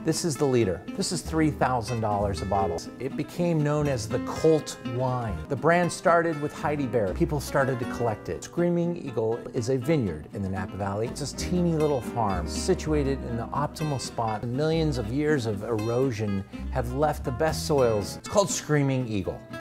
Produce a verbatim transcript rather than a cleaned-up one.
This is the leader. This is three thousand dollars a bottle. It became known as the Colt wine. The brand started with Heidi Bear. People started to collect it. Screaming Eagle is a vineyard in the Napa Valley. It's this teeny little farm situated in the optimal spot. Millions of years of erosion have left the best soils. It's called Screaming Eagle.